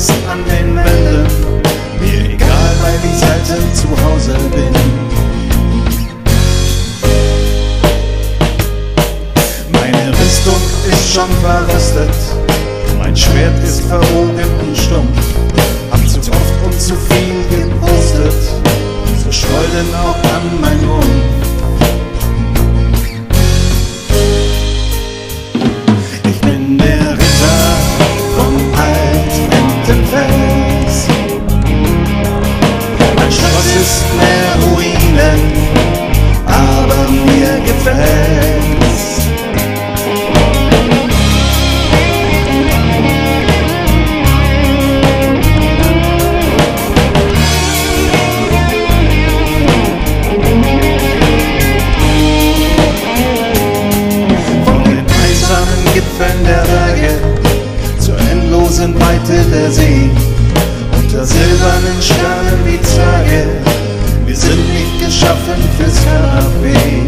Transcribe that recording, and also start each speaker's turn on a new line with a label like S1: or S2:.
S1: ist an den Wänden, mir egal, weil ich selten zu Hause bin. Meine Rüstung ist schon verrostet, mein Schwert ist verbogen und stumpf. Hab zu oft und zu viel gewurstet, so Scholden auch an mein Rumpf. Ich bin der Ritter von Altentenfels. Mein Schloss ist mehr Ruinen, aber mir gefällt's. Gipfeln der Berge zur endlosen Weite der See, unter silbernen Sternen wie Zwerge, wir sind nicht geschaffen fürs Kanapee.